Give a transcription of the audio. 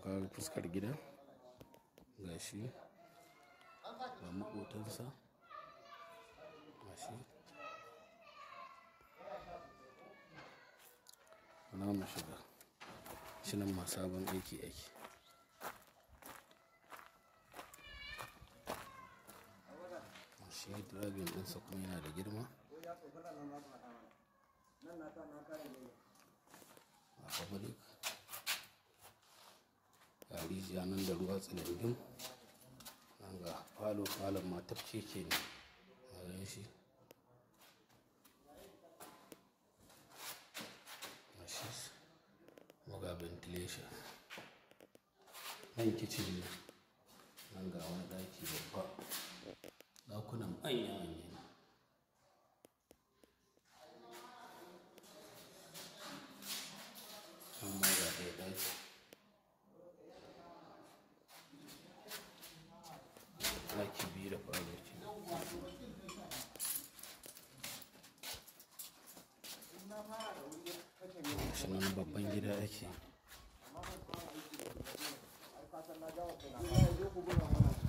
kawo fuskar gidan gashi ga maƙotansa gashi na mu shiga shi nan ma sabon aiki shi dragon ɗinsa kuma yana da girma a public ga rijiya nan da ruwa tsinandin nan ga falon ma tafke ke ne a gan shi ga ventilation nan kicin ne nan ga wani ɗaki babba ɗakunan manya ne amma ga ɗaya ɗaki biyu da falo ce shi nan babban gida ake